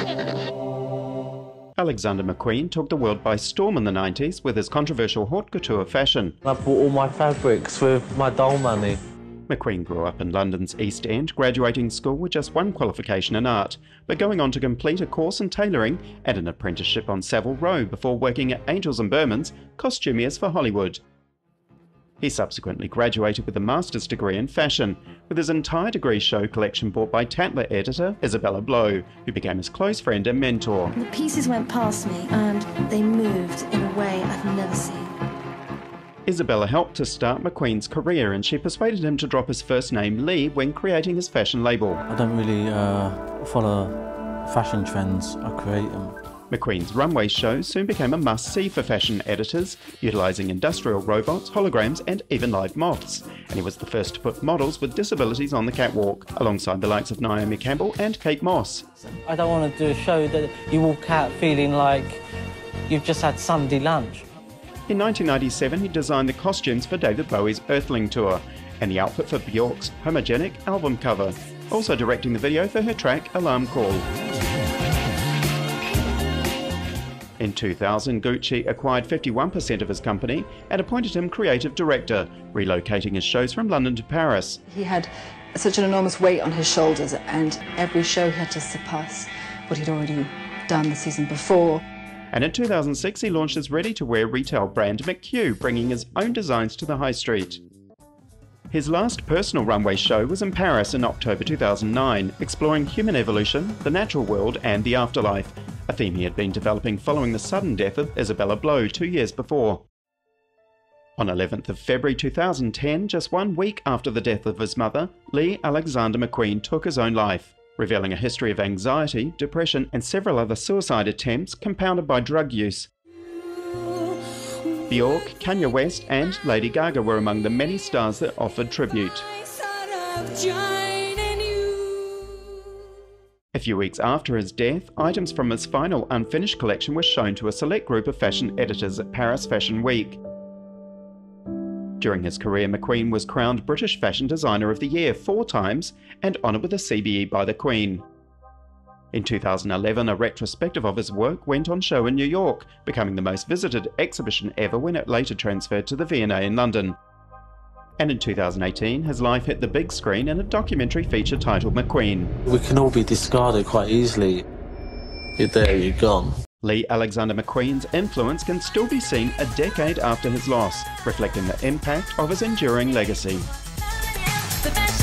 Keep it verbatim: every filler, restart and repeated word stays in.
Alexander McQueen took the world by storm in the nineties with his controversial haute couture fashion. I bought all my fabrics with my doll money. McQueen grew up in London's East End, graduating school with just one qualification in art, but going on to complete a course in tailoring and an apprenticeship on Savile Row before working at Angels and Bermans, costumiers for Hollywood. He subsequently graduated with a master's degree in fashion, with his entire degree show collection bought by Tatler editor Isabella Blow, who became his close friend and mentor. The pieces went past me and they moved in a way I've never seen. Isabella helped to start McQueen's career, and she persuaded him to drop his first name Lee when creating his fashion label. I don't really uh, follow fashion trends, I create them. McQueen's runway shows soon became a must-see for fashion editors, utilising industrial robots, holograms and even live moths. And he was the first to put models with disabilities on the catwalk, alongside the likes of Naomi Campbell and Kate Moss. I don't want to do a show that you walk out feeling like you've just had Sunday lunch. In nineteen ninety-seven, he designed the costumes for David Bowie's Earthling tour and the outfit for Bjork's Homogenic album cover, also directing the video for her track Alarm Call. In two thousand, Gucci acquired fifty-one percent of his company and appointed him creative director, relocating his shows from London to Paris. He had such an enormous weight on his shoulders, and every show had to surpass what he'd already done the season before. And in two thousand six, he launched his ready-to-wear retail brand McHugh, bringing his own designs to the high street. His last personal runway show was in Paris in October two thousand nine, exploring human evolution, the natural world and the afterlife, a theme he had been developing following the sudden death of Isabella Blow two years before. On eleventh of February two thousand ten, just one week after the death of his mother, Lee Alexander McQueen took his own life, revealing a history of anxiety, depression and several other suicide attempts compounded by drug use. Bjork, Kanye West and Lady Gaga were among the many stars that offered tribute. A few weeks after his death, items from his final unfinished collection were shown to a select group of fashion editors at Paris Fashion Week. During his career, McQueen was crowned British Fashion Designer of the Year four times and honoured with a C B E by the Queen. In two thousand eleven, a retrospective of his work went on show in New York, becoming the most visited exhibition ever when it later transferred to the V and A in London. And in two thousand eighteen, his life hit the big screen in a documentary feature titled McQueen. We can all be discarded quite easily. You're there, you're gone. Lee Alexander McQueen's influence can still be seen a decade after his loss, reflecting the impact of his enduring legacy.